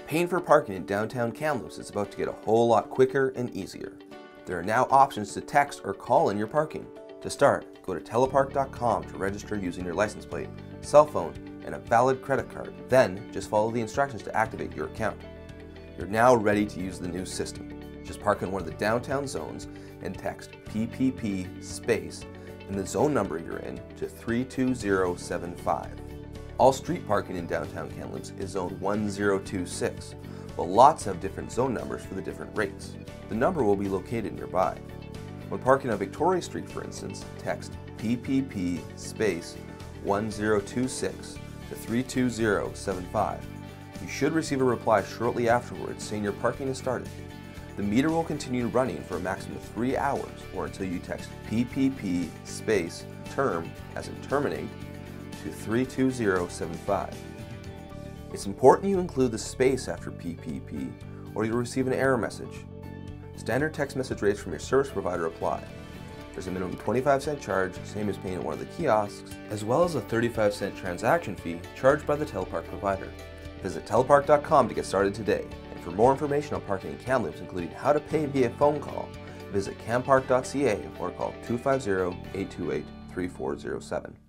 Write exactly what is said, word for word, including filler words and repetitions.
Paying for parking in downtown Kamloops is about to get a whole lot quicker and easier. There are now options to text or call in your parking. To start, go to telepark dot com to register using your license plate, cell phone, and a valid credit card. Then, just follow the instructions to activate your account. You're now ready to use the new system. Just park in one of the downtown zones and text P P P space and the zone number you're in to three two zero seven five. All street parking in downtown Kamloops is zone one zero two six, but lots have different zone numbers for the different rates. The number will be located nearby. When parking on Victoria Street, for instance, text P P P space one zero two six to three two zero seven five. You should receive a reply shortly afterwards saying your parking is started. The meter will continue running for a maximum of three hours or until you text P P P space term, as in terminate, to three two zero seven five. It's important you include the space after P P P or you'll receive an error message. Standard text message rates from your service provider apply. There's a minimum twenty-five cent charge, same as paying at one of the kiosks, as well as a thirty-five cent transaction fee charged by the Telepark provider. Visit telepark dot com to get started today. And for more information on parking in Kamloops, including how to pay via phone call, visit kampark dot C A or call two five zero, eight two eight, three four zero seven.